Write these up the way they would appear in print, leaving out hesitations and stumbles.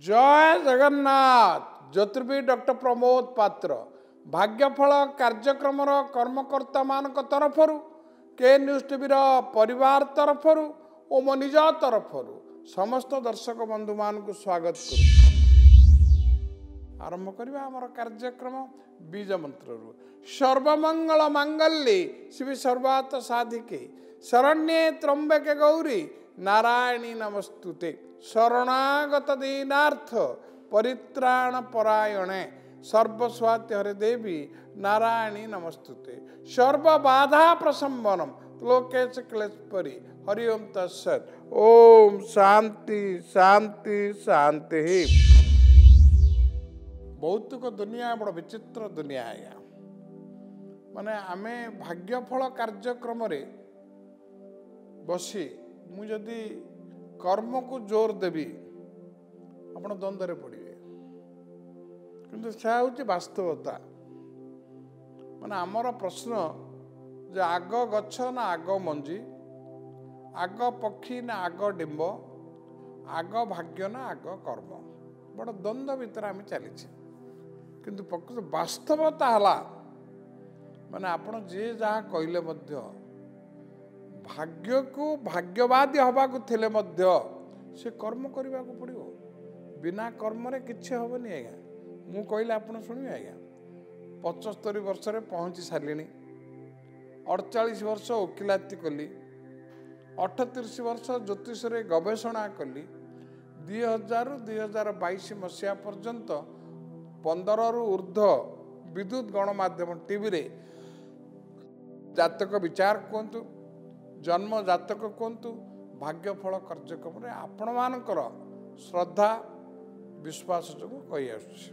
जय जगन्नाथ। ज्योतिर्विद डॉक्टर प्रमोद पात्र भाग्यफल कार्यक्रम कर्मकर्ता मान तरफ के न्यूज टीवी परिवार तरफ और मो निज तरफ समस्त दर्शक बंधु मान को स्वागत कर आरंभ करवा आम कार्यक्रम बीज मंत्र सर्वमंगल मांगल्ये शिव सर्वार्थ साधिके शरण्ये त्र्यंबके गौरी नारायणी नमस्तुते शरणागत दीनार्थ परित्राण परायणे सर्वस्वाति हरे देवी नारायणी नमस्तुते सर्वबाधा प्रशंबनम लोकेश क्लेश परि हरि ओम तत्सत ओम शांति शांति शांति। भौतिक दुनिया बड़ विचित्र दुनिया आया माने आमे भाग्यफल कार्यक्रम रे बसी मुझे कर्म को जोर देवी आपण द्वंद्व पड़े किंतु से हूँ वास्तवता माने आमर प्रश्न जे आग गछ ना आग मंजी आग पक्षी ना आग डिंब आग भाग्य ना आग कर्म बड़ द्वंद्व भितर आम चली किंतु प्रकृत वास्तवता है माने आपण जे जहाँ कहले मध्य भाग्य को भाग्यवादी हवा को थिले मध्य से कर्म करने को पड़ो बिना कर्म रे किच्छे हेनी आज्ञा मु कहले आपण शुणिए आज्ञा 75 वर्ष रे पहुँची सारे 48 वर्ष वकिलाती कली 38 वर्ष ज्योतिष रे गवेषणा कली 2000 ରୁ 2022 मसीहा पर्यंत 15 रु ऊर्ध्व विद्युत गणमाध्यम टीवी रे जातक विचार कहतु जन्म जातक कहतु भाग्यफल कार्यक्रम रे आपण मानकर श्रद्धा विश्वास जो कही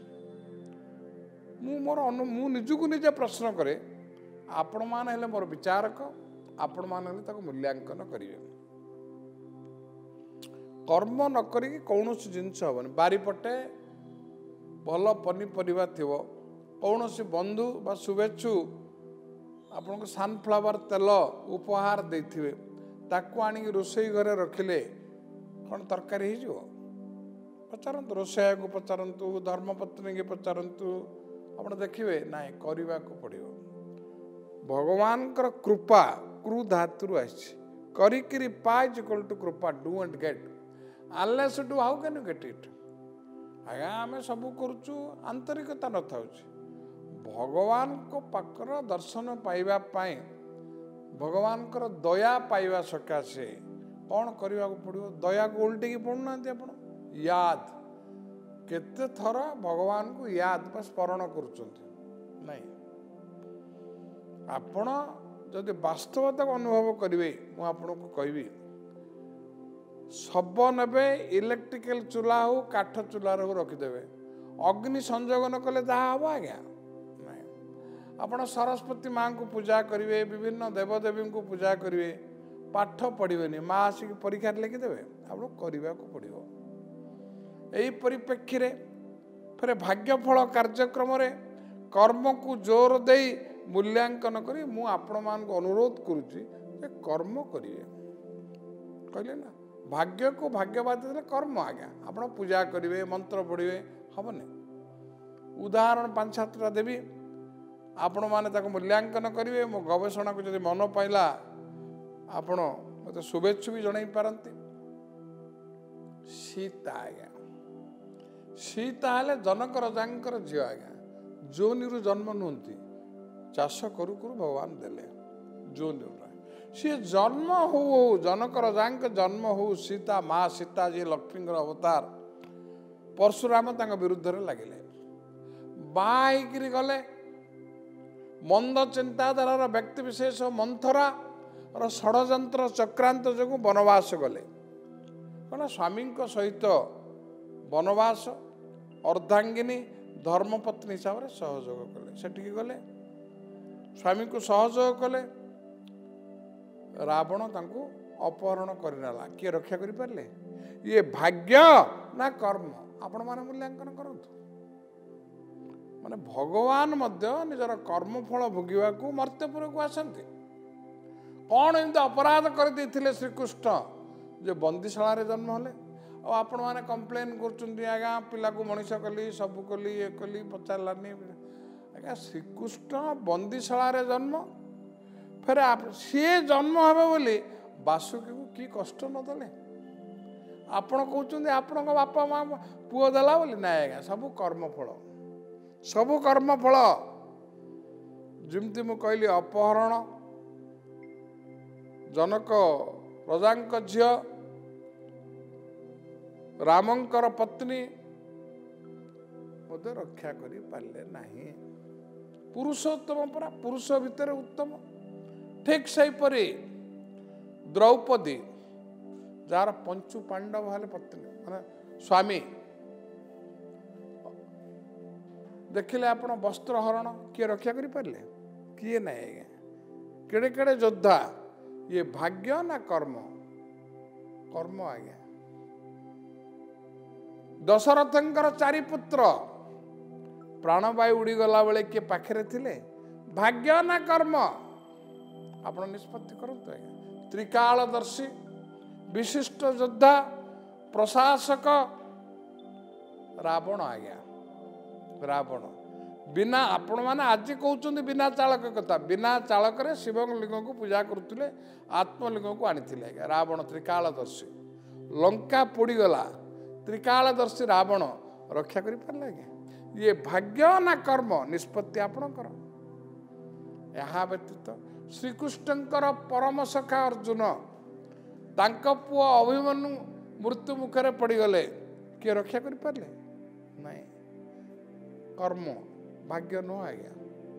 मु निजको निजे प्रश्न करे आपण मान हेले मोर विचारक आपण मान हेले ताको मूल्यांकन करिवे कर्म न करी कौन जिनस हेनी बारीपटे भल पनीपरिया थिवो कौन बंधु बा शुभेच्छु आपन को सनफ्लावर तेल उपहार देथिबे ताकू आनी रोसई घरे रखिले कौन तरकारी हो पचारतु रोसैया को पचारतु धर्मपत्नी के पचारतु आप देखिए ना करने को पड़ो भगवान कृपा क्रू धातु आरी पाइज इक्वल टू कृपा do and get unless do how can you get it आज्ञा आम सब करुचु आंतरिकता न था भगवान को पाकर दर्शन पाइबा पाई भगवान कर दया पाइबा सकाशे कौन करने को पड़ो दया को उल्टे पड़ना आप याद केते थर भगवान को याद बा स्मरण कर आपण जदि वास्तवता को अनुभव करेंगे मुझे कहबी सब ने इलेक्ट्रिकल चूल्हा हो काठ चूल्हा हो रखिदेवे अग्नि संजोग न कले जहाँ हम आज्ञा आपण सरस्वती माँ को पूजा करेंगे विभिन्न देवदेवी को पूजा करेंगे पाठ पढ़े माँ आसिक परीक्षा लिखिदेवे आप करने को पड़ो यही परिप्रेक्षी रे फिर भाग्यफल कार्यक्रम रे कर्म को जोर दे मूल्यांकन करी मु आपण मान को अनुरोध करुच्ची कर्म करिए कहले ना भाग्य को भाग्यवादी देले कर्म आज्ञा आपण पूजा करेंगे मंत्र पढ़े हेनी उदाहरण 5-7टा देवी आपण माने ताको मूल्यांकन करेंगे मो गवेषणा को जब मन पाइला आपण मत शुभेच्छु भी जन पारती सीता आज्ञा सीता हेले जनक रजांकर झी आज्ञा जोनि जन्म नुहति चाष करू करू भगवान देले जोनि सी जन्म हो जनक रजांक जन्म हो सीता माँ सीता जी लक्ष्मी अवतार परशुराम तांग विरुद्ध रे लगिले बाईकरी गले मंद चिंताधारा व्यक्ति विशेष मंथरा षड्यंत्र चक्रांत जो वनवास गले कहना स्वामी सहित वनवास अर्धांगिनी धर्मपत्नी हिसाब से सहयोग कले सेठी गले स्वामी को सहयोग कले रावण तांको अपहरण करनेला किए रक्षा करि पारले ये भाग्य ना कर्म आपण माने मूल्यांकन करंतु माने भगवान मध्य निजर कर्मफल भोगिबा को मर्त्यपुर को आसंती कौन एमती अपराध कर देथिले श्रीकृष्ण जो बंदीशाला रे जन्म हले आपण मैंने कम्प्लेन कर पिला को मनीष कली सब कली ये कली पचारानी आज्ञा श्रीकृष्ण बंदीशाला जन्म फिर सी जन्म हे बोली बासुकी को कि कष्ट नदेले आपण कहते आपण बापा माँ पुओ देला बोली ना आज्ञा सब कर्मफल जमती मु कहली अपहरण जनक प्रजा झी रामंकर पत्नी मत रक्षा करि पारले नाही पुरुषोत्तम परा पुरुष भितर उत्तम ठीक से परी द्रौपदी जार पंचु पांडव वाले पत्नी माने स्वामी देखिले आपण वस्त्र हरण किए रक्षा करि पारले किए नहीं आज्ञा केड़े केड़े योद्धा ये भाग्य ना कर्म कर्म आज्ञा दशरथंकर चारि पुत्र प्राणवायु उड़ी गला बेले किए पाखरे थिले भाग्य ना कर्म आपण निष्पत्ति करंतु आज्ञा त्रिकालदर्शी विशिष्ट योद्धा प्रशासक रावण आज्ञा रावण बिना आपण मैंने आज कहते बिना चालक कथा बिना चालक शिव लिंग को पूजा करुले आत्मलिंग को आनी आज्ञा रावण त्रिकालदर्शी लंका पोड़ीगला त्रिकालदर्शी रावण रक्षा कर पारे आज्ञा ये भाग्य ना कर्म निष्पत्ति आपणकर यहाँ व्यतीत श्रीकृष्णकर परम सखा अर्जुन तांका पुओ अभिमन्यु मृत्यु मुखरे पड़गले किए रक्षा कर पारे नहीं कर्म भाग्य नुह आज्ञा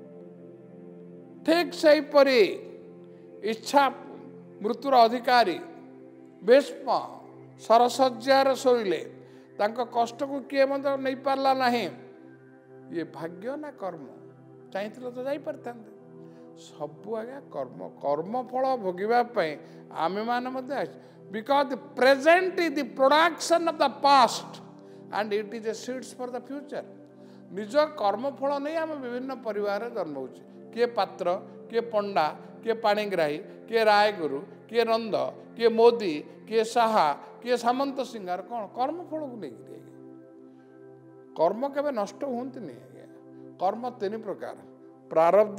ठीक से परी इच्छा मृत्युर अधिकारी भीष्म सरसज्जार शोइले तांको कष्ट को किए मतलब नहीं पारला नहीं ये भाग्य ना कर्म चाहिए तो जाई पारते सब आज्ञा कर्म कर्म फल भोगवाई आम मैंने because present is the production of the past and it is a seeds for the future निज कर्मफल नहीं आम विभिन्न परिवार जन्म हो किए पात्र किए पंडा किए पाणीग्राही किए रायगुरु किए नंद किए मोदी किए साहा किए सामंत सिंगार कौन कर्मफल को लेकर कर्म केवे नष्ट होती नहीं आज्ञा कर्म तीन प्रकार प्रारब्ध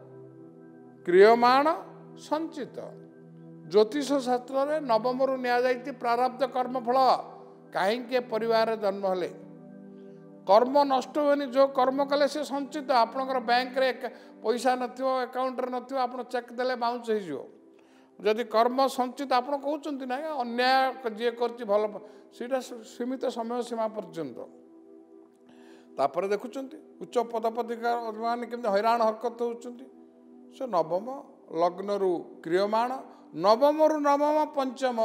क्रियमाण संचित ज्योतिष शास्त्र में नवम रु नि प्रारब्ध कर्मफल कहीं परिवार जन्म हेले कर्म नष्ट हुए जो कर्म कले से संचित आपणकर बैंक रे पैसा नथियो अकाउंट रे नथियो आपण चेक देले बाउंस हो जदि कर्म संचित आप कहते ना अन्याय जी कर भल सीटा सीमित समय सीमा पर्यंत तापर देखुं उच्च पदपदिकार मान केमती हैरान हरकत होती से नवम लग्न रु क्रियमाण नवम रु नवम पंचम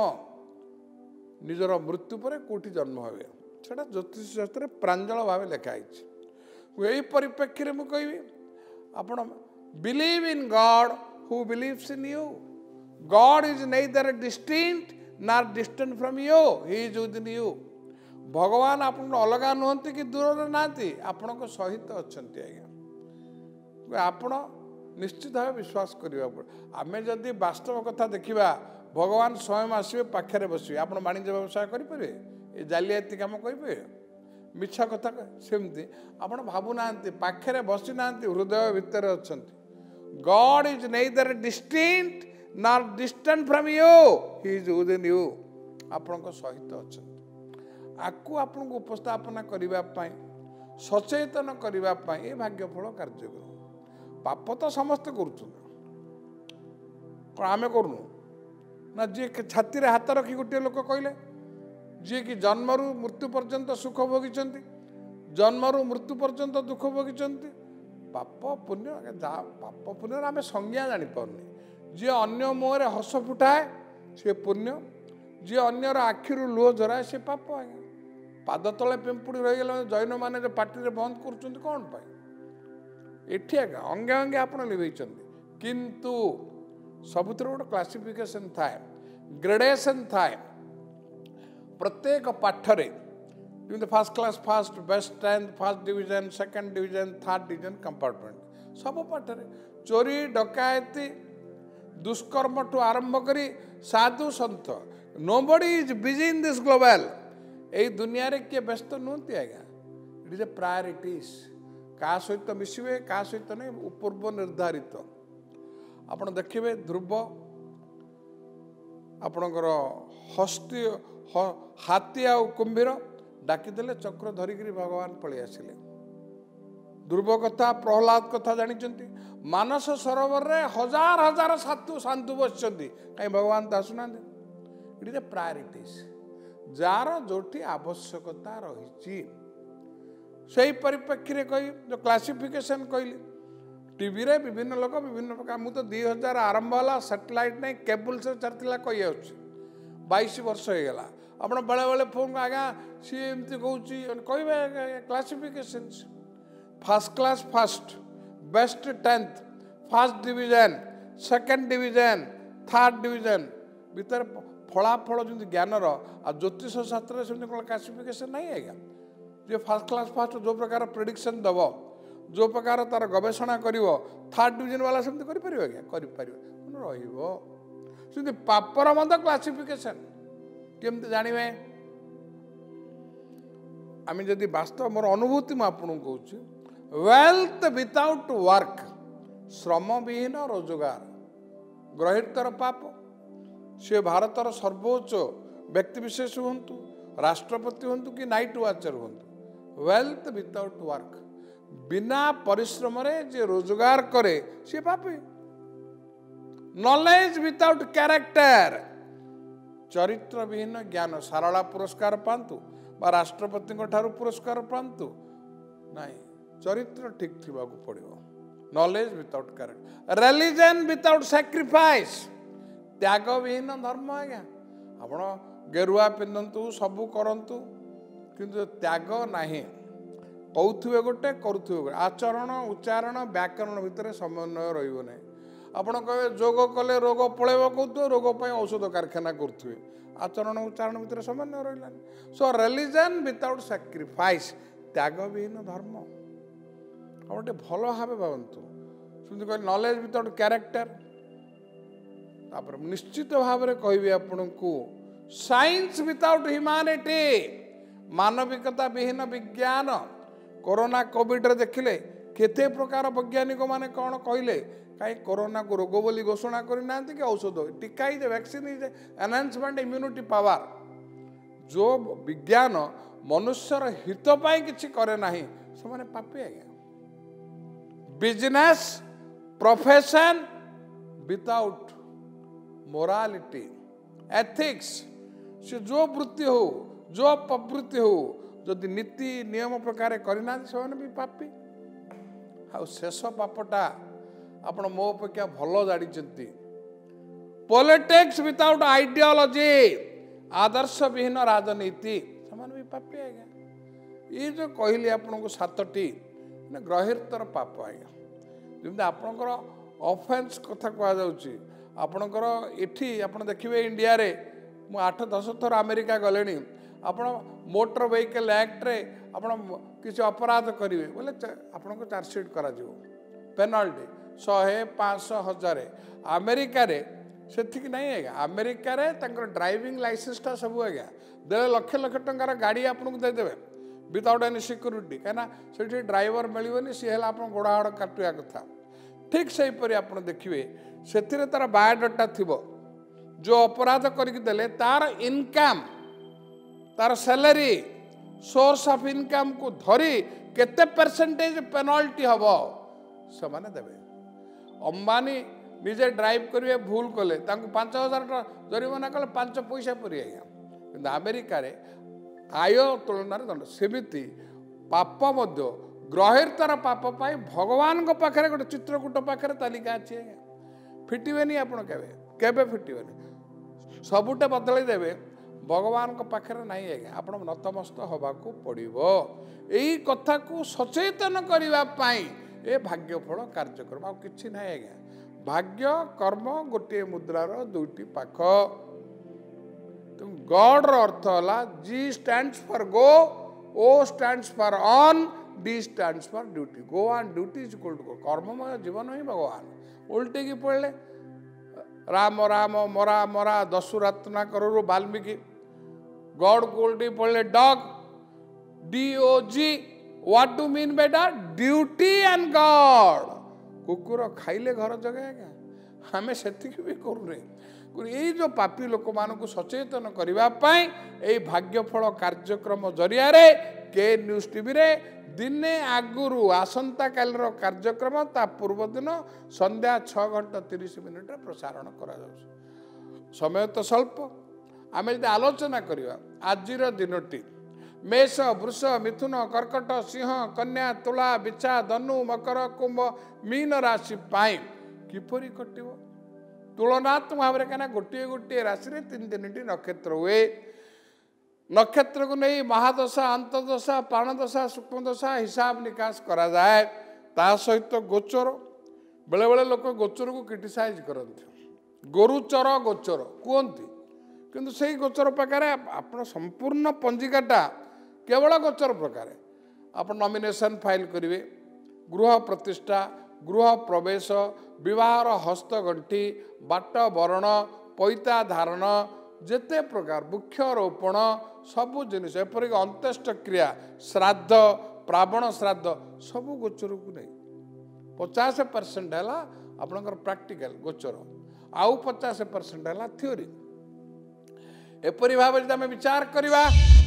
निजर मृत्यु पर कोठी जन्म हे सेटा ज्योतिष शास्त्र प्रांजल भाव लिखाई यही परिप्रेक्षी में कहि आप believe in God who believes in you God is neither distinct not distant from you he is within you भगवान आप अलग नुहति कि दूर ना आपण सहित अच्छा आज्ञा आपण निश्चित भाव विश्वास करने आम जदि वास्तव कथा देखा भगवान स्वयं आसवे पाखे बसवे आप वाणिज्य व्यवसाय करेंगे ये जालियाती कम करेंगे मिछा कथा सेमती आप भावुना पाखे बसी ना हृदय भितर अच्छा God is neither distinct not distant from you he is within you आपण सहित अच्छा आपको आपन को उपस्थापना करने सचेतन करने ये भाग्यफल कार्यक्रम पाप तो समस्ते करें करूँ ना जी छाती हाथ रखी गोटे लोक कहले जी कि जन्मरु मृत्यु पर्यंत सुख भोगी जन्मरु मृत्यु पर्यंत दुख भोगी पाप पुण्य पाप पुण्य आम संज्ञा जापारे जी अन्य मुहर हस फुटाए सी पुण्य जी अन्यर आखिर लुह झराए सी पाप आज्ञा पाद तले पिंपुड़ी रहीगला जैन मैंने पार्टी बंद कर कौन पाए एठी आज्ञा अंगे अंगे आप लिभे किंतु सबुथ गोटे क्लासिफिकेशन थाए ग्रेडेशन थाए प्रत्येक पाठरे first class first best rank first division second division third division compartment सब पाठरे चोरी डकायती दुष्कर्म ठू आरंभ करी साधु सन्थ nobody is busy in this global यही दुनिया रे किए व्यस्त नुहति आज्ञा इट इज ए प्रायोरिटीज क्या सहित मिसवे क्या सहित नहीं पूर्व निर्धारित आपण देखिए ध्रुव आपणकर हस्ती हाथी आ कुंभीर डाकिदेले चक्र धरिक भगवान पलि आसिले ध्रुव कथा प्रहलाद कथा जानी मानस सरोवर रे हजार हजार साधु साधु बस कहीं भगवान तो आसुना इट इज ए प्रायोरिटीज जार जोटी आवश्यकता रही से परिप्रेक्षी कही जो क्लासिफिकेशन कहली टीवी रे विभिन्न लोक विभिन्न प्रकार मुझे 2000 आरंभ है सैटेलाइट नहीं केबल से चलता कही 22 वर्ष हो गला आप बेले बेले फोन आज्ञा सी एमती कह कहे classification first class first best 10th first division second division third division भीतर फलाफल जो ज्ञानर आ ज्योतिष शास्त्र से क्लासिफिकेशन नहीं आएगा जो फर्स्ट क्लास फर्स्ट जो प्रकार प्रेडिक्शन दब जो प्रकार तार गवेषणा कर थर्ड डिवीजन वाला सेमती कर पापर मत क्लासिफिकेशन केमती जानवे आम जदि वास्तव मोर अनुभूति मुझे कहूँ वेल्थ विदाउट वर्क श्रम विहीन रोजगार ग्रहितर पाप सी भारतर सर्वोच्च व्यक्ति विशेष हूँ राष्ट्रपति हूँ कि नाइट वाचर हूँ वेल्थ विदाउट वर्क बिना परिश्रम रे जे रोजगार करे सी पापी नॉलेज विदाउट कैरेक्टर चरित्र विहीन ज्ञान सारला पुरस्कार पांतु बा राष्ट्रपति पुरस्कार पांतु नहीं चरित्र ठीक थिबा को पड़िबो knowledge without character religion without sacrifice त्याग विहीन धर्म आज्ञा आपण गेरुआ पिंधतु सबू करंतु किंतु त्याग नहीं कौथुवे गोटे करुवे गोटे आचरण उच्चारण व्याकरण भितर समन्वय रहिबो नहीं आपण कहे जोग कले रोग पलैब कहते रोग पर औषध कारखाना करुवे आचरण उच्चारण भितर समन्वय रही सो रिलीजन विदाउट सैक्रिफाइस त्याग विहीन धर्म गोटे भल भाव भावतु सुन कह नॉलेज विदाउट कैरेक्टर निश्चित भाव में कहि आपण को साइंस विदाउट ह्यूमैनिटी मानविकता विहीन विज्ञान कोरोना कोविड रे देखिले केते प्रकार वैज्ञानिक माने कौन कहले कहीं कोरोना को रोग बोली घोषणा करना कि औषध टीका is vaccine is enhancement immunity power जो विज्ञान मनुष्यर हित पाई किछि करे नाही से माने पापी आज्ञा business profession without morality ethics से जो वृत्ति हो जो प्रवृत्ति हो जदि नीति नियम प्रकार करना से भी पापी आ शेष पापटा आपण मो अपेक्षा भल जानी पॉलिटिक्स विदाउट आइडियोलॉजी आदर्श विहीन राजनीति से भी पापी आज्ञा ये जो कहली आपन को 7टी ग्रहितर पाप आज्ञा जमी आपणकर ऑफेंस कथा कहुच्छी आपणकर एठी आपण देखिए इंडिया रे मु 8-10 थर अमेरिका गले आपण मोटर व्हीकल एक्ट रे आपण किसी अपराध करेंगे बोले आपण को चार्जसीट करा पेनाल्टी 100-500-1000 अमेरिका रे से नहीं आज्ञा अमेरिका रे ड्राइविंग लाइसेंसटा सब आज्ञा दे लक्ष लक्ष टंकार गाड़ी आपको देदेवे विदाउट एनी सिक्यूरीटी कहीं ड्राइवर मिलनी सी है आप गोड़ हाड़ काटा कथा ठीक से आप देखिए से तार बायोडाटा थी जो अपराध करके तार इनकम तार सैलरी सोर्स ऑफ इनकम को धरी केते परसेंटेज पेनाल्टी हम से देवे अंबानी निजे ड्राइव करेंगे भूल कले 5,000 जरिमाना कले 5 पैसा परी आज्ञा कि अमेरिका रे आय तुलन दंड सेमिति पाप ग्रहितर पाप पाई भगवान पाखे गोटे चित्रकूट पाखे तालिका अच्छी आज्ञा फिटबे आपड़ केवे फिटबे सबुटे बदल देवे भगवान पाखे नहीं आज्ञा आप नतमस्त हवा को पड़ो यही कथा को सचेतन करने ए भाग्यफल कार्यक्रम आ कि ना आज्ञा भाग्य कर्म गोटे मुद्रार 2टी पाख गॉड अर्थ है G stands for go O stands for on D stands for duty go and duty is equal to go कर्ममय जीवन ही भगवान उल्टे की पढ़ले राम राम मरा मरा दस्यु रत्नाकर वाल्मीकि गॉड गोल्डी पढ़ले dog, DOG, what do mean by that? Duty and God. कुकुर खाइले घर जगे आज्ञा, आम से भी करूने। यही जो पापी लोक मानक सचेतन करने भाग्यफल कार्यक्रम जरिया के न्यूज टीवी रे दिने आगुरु आसंता कालर कार्यक्रम ता पूर्व दिन संध्या 6:30 प्रसारण करा जाउछ। समय तो स्वल्प, आम यदि आलोचना करवा आजिर दिनटी मेष, वृष, मिथुन, कर्कट, सिंह, कन्या, तुला, बिछा, धनु, मकर, कुंभ, मीन राशि पाई किपरि कटिव तुलनात्मक भाव में गोटे गोटे राशि में 3-3टी नक्षत्र हुए। नक्षत्र को नहीं महादशा, अंतर्दशा, प्राणदशा, सूक्ष्मदशा हिसाब निकास करा जाए। ता सहित गोचर, बेले बेले लोक गोचर को क्रिटिसाइज करते, गोरुचर गोचर कहते, किंतु से गोचर प्रकार आप संपूर्ण पंजिकाटा केवल गोचर प्रकार आप नॉमिनेशन फाइल करेंगे, गृह प्रतिष्ठा, गृह प्रवेश, विवाहर हस्तगंठी, बाट बरण, पैता धारण, जेते प्रकार वृक्षरोपण सबू जिनिस एपरिक अंत्येष्ट क्रिया, श्राद्ध, प्रावण श्राद्ध सबू गोचर को नहीं 50% है आपणकर प्रैक्टिकल गोचर, आउ 50% है थ्योरी। एपरी भाव जब आम विचार करवा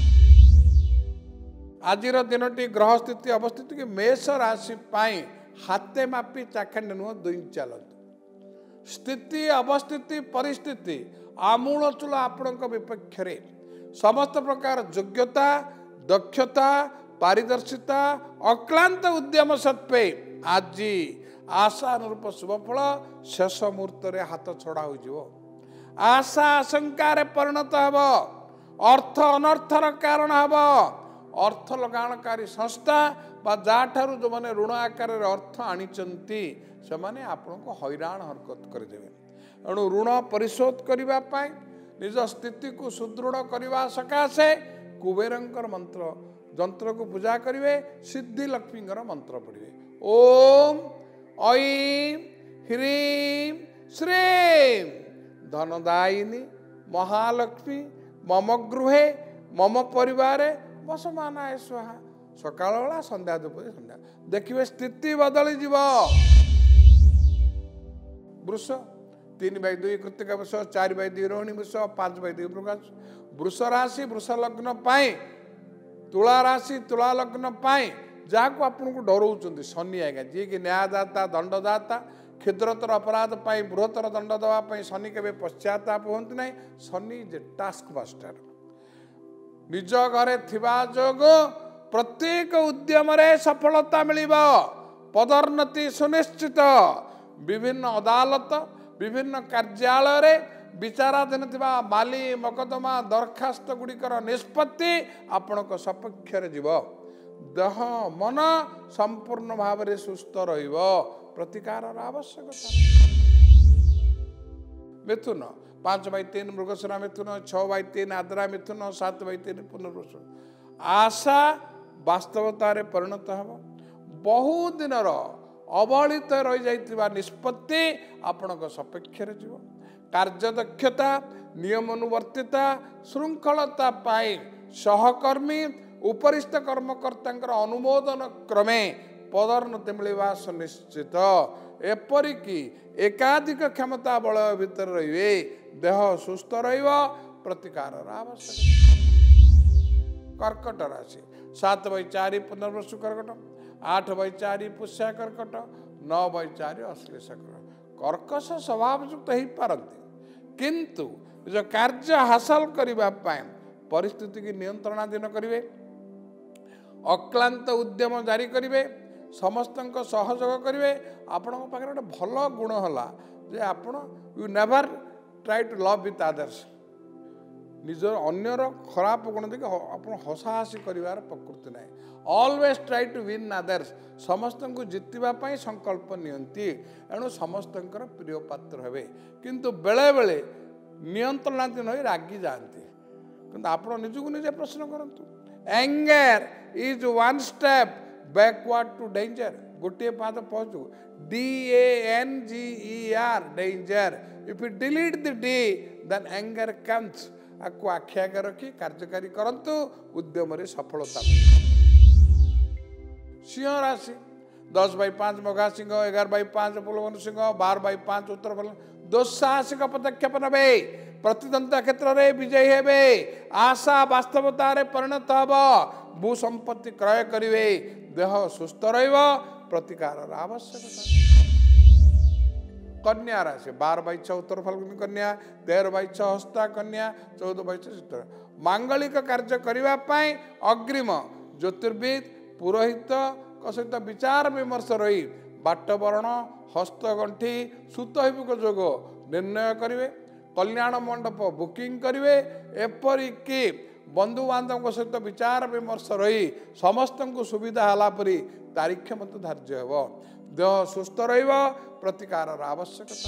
आजिर दिनटी ग्रह स्थिति अवस्थिति कि मेष राशि पाई हाथे मापी चाखंड नुह दुई चलत स्थिति अवस्थिति परिस्थिति आमूलचूल आपण विपक्ष समस्त प्रकार योग्यता, दक्षता, पारदर्शिता, अक्लांत उद्यम सत्वे आज आशानुरूप शुभफल शेष मुहूर्त हाथ छड़ा हो आशा आशंकार परिणत हब, अर्थ अनर्थर कारण हब। अर्थ लगाणकारी संस्था बा जाठारू जो माने ऋण आकार अर्थ आनीचंती से माने आपन को हैरान हरकत करदेवे। एणु ऋण परिशोध करने निज स्थिति को सुदृढ़ करने सकाशे कुबेरंकर मंत्र जंत्र को पूजा करेंगे, सिद्धि लक्ष्मींकर मंत्र पढ़े ओम ऐं ह्रीं श्रीं धनदायिनी महालक्ष्मी मम गृहे मम परिवार वसमानाय स्वाहा। सकाल बेला संध्या दुपरी संध्या देखिए स्थिति बदली जीव। वृष 3/2 कृतिका वृष, 4/2 रोहिणी वृष, 5/2 प्रकाश। वृष राशि वृष लग्न पाए, तुला राशि तुला लग्न पाए जहाँ आपको डराउं शनि आज्ञा जी कि न्यायदाता दंडदाता क्षुद्रतर अपराध पाई बृहत्तर दंड देवाई शनि के पश्चाताप हूँ ना। Shani is a task master. निज घरे थिबा जोग प्रत्येक उद्यम सफलता मिलिब, पदोन्नति सुनिश्चित। विभिन्न अदालत विभिन्न कार्यालय विचाराधीन थिबा माली मकदमा दरखास्त गुड़िकर निष्पत्ति आपण सपक्ष जीव। देह मन संपूर्ण भाव में सुस्थ रहिब, प्रतिकार आवश्यकता। मिथुन 5/3 मृगशिरा मिथुन, 6/3 आद्रा मिथुन, 7/3 पुनर्वसु। आशा वास्तवतार परिणत हम। बहुत दिन अवहेलित रही जाइतिबा निष्पत्ति आपण सपक्ष जीव। कार्यदक्षता, नियमानुवर्तिता, श्रृंखलता पाई सहकर्मी उपरिस्थ कर्मकर्ता अनुमोदन क्रमे पदोन्नति मिलवा सुनिश्चित। एपरिकी एकाधिक क्षमता बल भितर रहिए, देह सुस्थ रहिब, प्रतिकार आवश्यक। कर्कट राशि 7/4 पुनर्वसु कर्कट, 8/4 पुष्या कर्कट, 9/4 अश्लेष कर्कट। कर्कश स्वभाव युक्त हो पारती किंतु जो कार्य हासिल करने परिस्थिति की नियंत्रणाधीन करेंगे, अक्लांत उद्यम जारी करेंगे, समस्त सहयोग करेंगे। आपण पाखे गोटे भल गुण है जे आपण you never try to love with others. निजर अन्यर खराब गुण देखिए आप हसाहसी कर प्रकृति ना। Always try to win others. समस्त को जितवाई संकल्प नियंती, एणु समस्त प्रिय पात्र हे। किंतु बेले बेले नियंत्रणाधीन हो रागी जाती। किंतु आप निजक निजे प्रश्न करंतु। Anger is one step backward to danger. गोटे पाद पहुँचू DANGER danger. If you delete the D then anger comes आपको आखि आगे रखी कार्यकारी करंतु उद्यम रे सफलता। सिंह राशि 10/5 मघा सिंह, 11/5 पुलवन सिंह, 12/5 उत्तर फल। दुस्साहसिक पदक्षेप नबे, प्रतिद्वंद्विता क्षेत्र में विजयी हेबे, आशा वास्तवता रे परिणत हब, भू संपत्ति क्रय करिवे, देह सुस्थ रहिब, प्रतिकार आवश्यकता। कन्या राशि 12/6 उत्तर फाल्गुनी कन्या, 13/6 हस्ता कन्या, 14/6 चित्रा। मांगलिक कार्य करने पाई अग्रिम ज्योतिर्विद पुरोहित सहित विचार विमर्श रही बाटवर्ण हस्तगंठी सुतहिक जोग निर्णय करेंगे, कल्याण मंडप बुकिंग करेंगे, एपरिकी बंधु बांधव सहित विचार विमर्श रही समस्त को सुविधा हलापरी तारीख मत धार्य हो, देह सुस्थ रहिब, प्रतिकार आवश्यकता।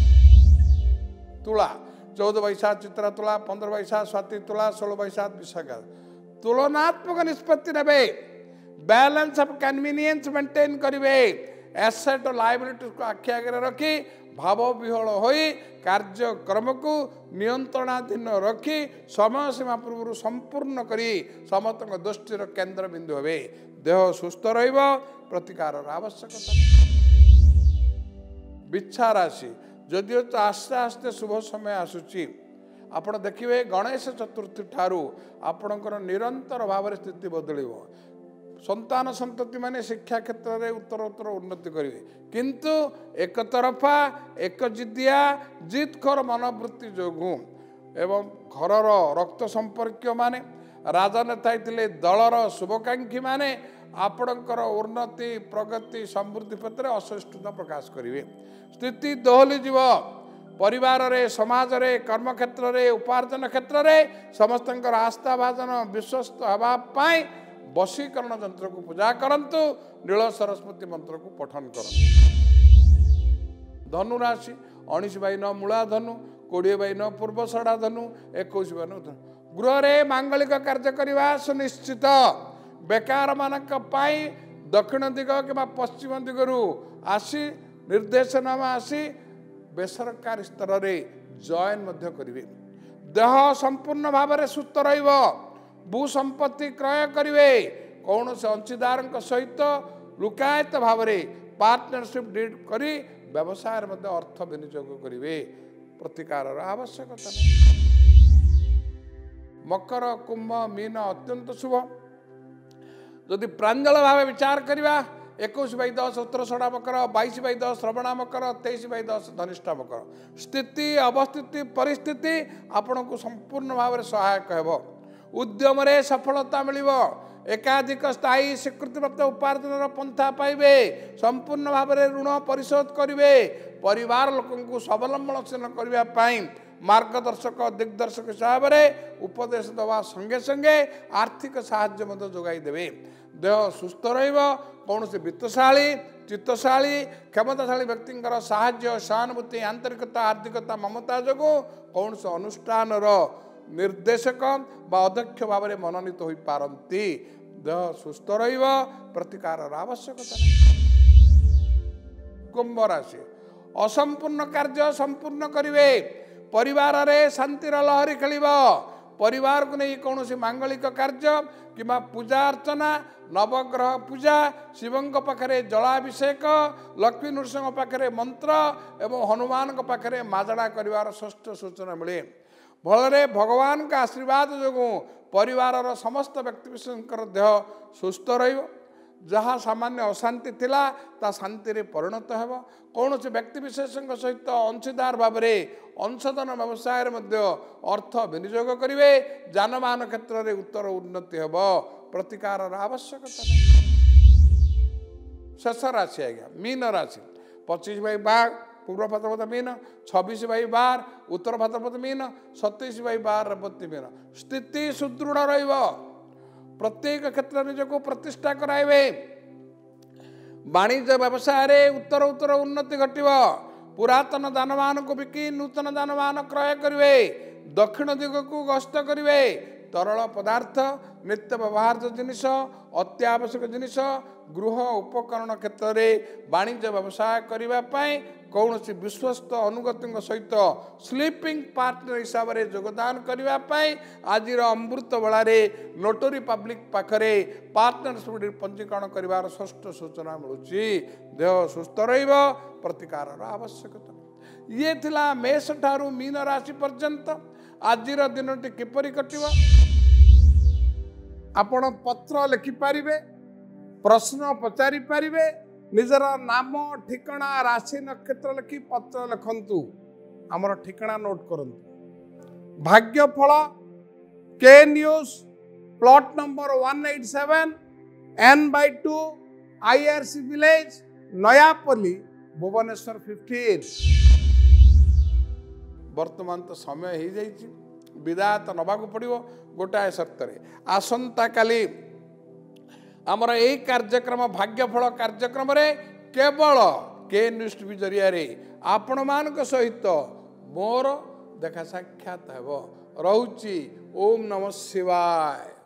तुला 14/7 चित्रा तुला, 15/7 स्वाति तुला, 16/7 विशाखा। तुलनात्मक निष्पत्ति नेबे, बैलेंस ऑफ कन्वीनियंस मेंटेन करिवे, एसेट और लायबिलिटी को आखि आगे रखी भाव विहल होई कार्यक्रम को नियंत्रणाधीन रखी समय सीमा पूर्व संपूर्ण करी समस्त दृष्टिर केन्द्र बिंदु हे, देह सुस्थ रहिब, प्रतिकार आवश्यकता। बिच्छा राशि जदिओ तो आस्ते आस्ते शुभ समय आसूची, आपण देखिए गणेश चतुर्थी ठारू आपणकर निरंतर भाव स्थिति बदलिव, संतान संतति माने शिक्षा क्षेत्र में उत्तरोत्तर उन्नति करेंगे, किंतु एक तरफा एक जिदिया जिदखोर मनोवृत्ति जोगु एवं घरर रक्त संपर्क माने राजनेता दलर शुभकांक्षी माने आपणकर उन्नति प्रगति समृद्धि पत्र असहिष्णुता प्रकाश करेंगे। स्थिति दोहली जीव, परिवार रे, समाज रे, कर्म क्षेत्र रे, उपार्जन क्षेत्र रे समस्त आस्था भाजन विश्वस्त हवा पाई वशीकरण यंत्र को पूजा करंतु, नील सरस्वती मंत्र को पठन करंतु। धनु राशि 19/9 मूला धनु, 20/9 पूर्व सड़ा धनु, 21/9 धनु। गृह रे मांगलिक कार्य करने सुनिश्चित, बेकार मानक पाई दक्षिण दिग कि पश्चिम दिगरु आसी निर्देशनामा आसी बेसरकारी स्तर रे जॉइन मध्य करिवे, देह संपूर्ण भाव में सुस्थ रहिब, भू संपत्ति क्रय करिवे, कौन से अंशीदार सहित लुकायत भाव में पार्टनरशिप डीड करी व्यवसाय मध्य अर्थ विनियोग करिवे, प्रतिकार आवश्यकता। मकर कुंभ मीन अत्यंत शुभ, यदि प्रांजल भाव विचार करवा 21/10 उत्तरसड़ा मकर, 22/10 श्रवणा मकर, 23/10 धनिष्ठा मकर। स्थिति अवस्थिति परिस्थिति आपण को संपूर्ण भाव में सहायक हेब, उद्यम रे सफलता मिलिब, एकाधिक स्थायी स्वीकृति प्राप्त उपार्जन पंथा पाइबे, संपूर्ण भाव में ऋण परिशोध करिवे, परिवार लोक को स्वावलंबनशील करने मार्गदर्शक दिग्दर्शक हिसाब से उपदेश देवा संगे संगे आर्थिक साहाय्य मत जोगाई देवे, देह सुस्थ रहिब, कौन से वित्तशाली चित्तशाली क्षमताशाली व्यक्तिंकर साहाय्य सहानुभूति आंतरिकता आर्थिकता ममता जोगु कौन से अनुष्ठान निर्देशक बा अध्यक्ष भाव में मनोनीत हो पारती, देह सुस्थ रहिब, प्रतिकार आवश्यकता। कुंभ राशि असंपूर्ण कार्य संपूर्ण करिवे, परिवार रे शांतिर लहरी खेलिब, परिवार को नहीं कौन सी मांगलिक कार्य कि पूजा अर्चना नवग्रह पूजा शिवंक पाखरे जलाभिषेक लक्ष्मी नृसिंह पाखरे मंत्र एवं हनुमान पाखरे माजड़ा कर षष्ठ सूचना मिले। फल भगवान का आशीर्वाद जो परिवार समस्त व्यक्तिविशेषकर देह सुस्थ रहिब, जहाँ सामान्य अशांति थिला ता शांति रे परिणत हेब, कौन से व्यक्तिविशेष सहित अंशीदार भाव में अंशधन व्यवसाय अर्थ विनियोग करेंगे, जानवाहन क्षेत्र में उत्तर उन्नति हेब, प्रतिकार आवश्यकता। शेष राशि आज्ञा मीन राशि 25/12 पूर्व भाद्रपद मीन, 26/12 उत्तर भाद्रपद मीन, 27/12 रेवती मीन। स्थिति सुदृढ़ रहिब, प्रत्येक क्षेत्र निजको प्रतिष्ठा कराइबे, वाणिज्य व्यवसाय रे उत्तर उत्तर उन्नति घटिब, पुरातन जानवाहन को बिकी नूतन जानवाहन क्रय करेंगे, दक्षिण दिग को गस्त करेंगे, तरल पदार्थ नित्य व्यवहार्य जिनिस अत्यावश्यक जिनिस गृह उपकरण क्षेत्र में वाणिज्य व्यवसाय करने कौन विश्वस्त अनुगत सहित स्लीपिंग पार्टनर हिसाब से योगदान करने आज अमृत बेलारे नोटरी पब्लिक पाखरे पार्टनरशिप पंजीकरण कर षष्ठ सूचना मिलूँ देह सुस्थ प्रतिकार आवश्यकता ये थिला मेष ठारू मीन राशि पर्यंत आज दिन किपरि कटिव आपण पत्र लिखिपारे प्रश्न पचारि पारे निजर नाम ठिकाना राशि नक्षत्र लिखि पत्र लिखंतु आमर ठिकाना नोट करंतु भाग्यफल के news plot number 187 N/2 IRC village Nayapalli Bhubaneswar 15 वर्तमान तो समय हो जाइए विदाय तो नवाक पड़ो गोटाए सर्त आसंता काली आमर यही कार्यक्रम भाग्यफल कार्यक्रम रे केवल के न्यूज टीवी जरिया आपण मान सहित मोर देखा साक्षात हो। ओम नमः शिवाय।